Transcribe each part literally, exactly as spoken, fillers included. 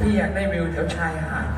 พี่อยากได้วิวแถวชายหาด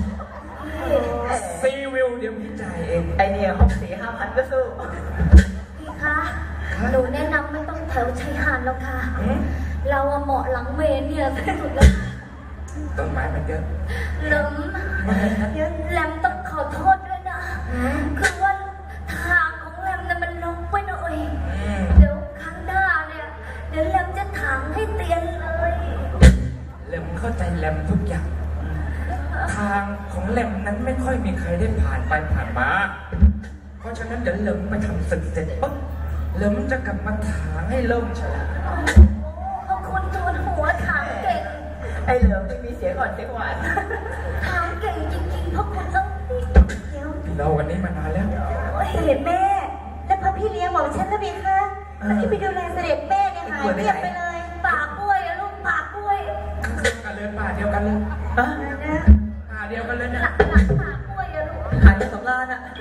ซีวิวเดี๋ยวพี่จ่ายเองไอเนี่ยห้องสี่ห้าพันก็สู้พี่คะหนูแนะนำไม่ต้องแถวชายหาดแล้วค่ะเราเหมาะหลังเมนเนี่ยสุดๆแล้วต้นไม้มันเยอะแหลมแหลมต้องขอโทษด้วยนะคือว่าทางของแหลมเนี่ยมันลงไปหน่อยเดี๋ยวครั้งหน้าเนี่ยเดี๋ยวแหลมจะถางให้เตียนเลยแหลมเข้าใจแหลมทุกอย่างทางของแหลมนั้นไม่ค่อยมีใครได้ผ่านไปผ่านมาเพราะฉะนั้นเดี๋ยวแหลมไปทำศึกเสร็จปุ๊บแหลมจะกลับมาถางให้เริ่มฉลาดขอบคุณทูนหัวถางเก่งไอเหลิมไม่มีเสียงอ่อนเสียงหวานถางเก่งจริงๆเพราะคุณต้องเดี๋ยวเราวันนี้มานานแล้วเห็นแม่แล้วพระพี่เลี้ยงบอกฉันแล้วบีคะที่ไปดูแลเสด็จแม่เนี่ยหายเรียบไปเลยป่ากล้วยอะลูกป่ากล้วยกันเลยป่าเดียวกันเลยป่าป่าเดียวกันเลยเนี่ยหลักหลักป่ากล้วยอะลูกหายไปสองล้านอะ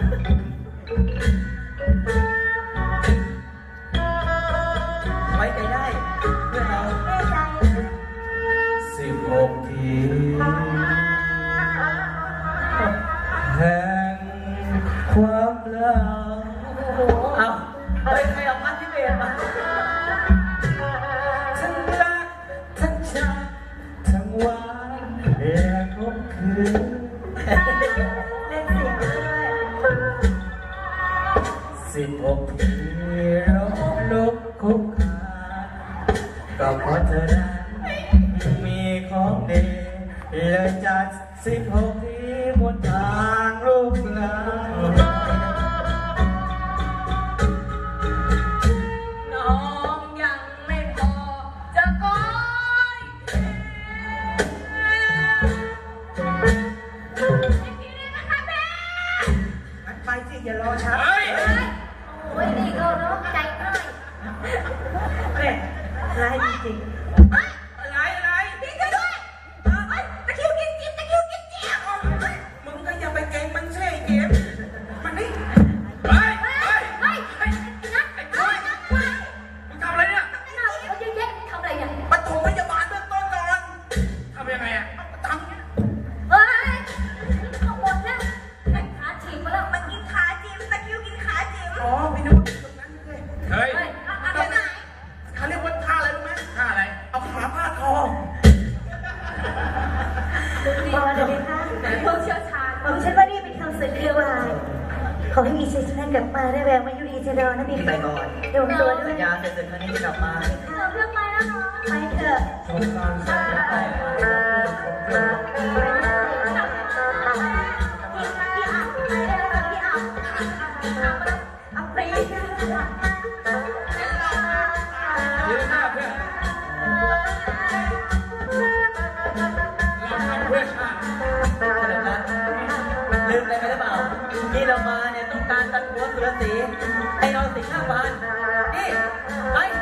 ไว้ใจได้เพื่อนเราแม่ใจสิบหกทีแห่งความรักเอาอะไรใครเอาพัดที่เบนมาทั้งรักทั้งชังทั้งหวานและคบคืนเล่นเสียงด้วยสิบหกทีลบลบคุกคาก็เพราะเธอนั้นมีของดีเลยจัดสิบหกทีบนทางลูกหลานน้องยังไม่พอจะก้อยงั้นไปสิอย่ารอช้าโอ้ยนี่ก็ร้องใจง่ายแม่ร้ายจริงอะไรอะไรพี่ช่วยด้วยตะคิวกินจิ๊บตะคิวกินเจี๊ยบมึงก็อย่าไปเก่งมันเช่เกมมันนี่ไปไปไปไปนัดไอ้ก้อยนัดไปมึงทำอะไรเนี่ยน่าเขาเยอะแยะทำอะไรอย่างปฐมพยาบาลเบื้องต้นก่อนทำยังไงอ่ะทำเฮ้ยข้างบนนะไอ้ขาฉีกมาแล้วมันกินขาจิ๋มตะคิวกินขาจิ๋มอ๋อพี่นึกว่าตรงนั้นเลยเฮ้ยอะไรไหนเขาเรียกว่าท่าอะไรรู้ไหมท่าอะไรเอาขาพาดคอมาเลยไหมคะผู้เชี่ยวชาญผมฉันว่านี่เป็นคำสื่อเรียกว่าขอให้มีชัยชนะกลับมาได้แววมายุรีเจริญนะพี่ไปก่อนเดี๋ยวตัวด้วยสัญญาเสร็จครั้งนี้จะกลับมาเราเลือกไปแล้วเนาะไปเถอะชมการสัญญาไปพี่อ่ะพี่อ่ะอัปรียืนหน้าเพื่อนเราทำเพื่อชาติลืมอะไรไปหรือเปล่าที่เรามาเนี่ยต้องการตัดหัวสุรศรีให้เราสิงห้าวันนี่ไป